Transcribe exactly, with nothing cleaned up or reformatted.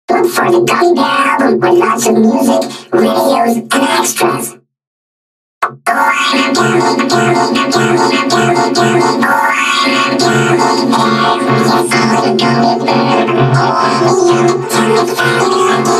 Look for the Gummy Bear album with lots of music, videos, and extras. Oh, I'm a gummy, gummy, gummy, gummy, gummy. Oh, I'm a gummy bear. Yes, I'm a gummy bear. Oh, I'm a yummy, yummy, yummy, yummy.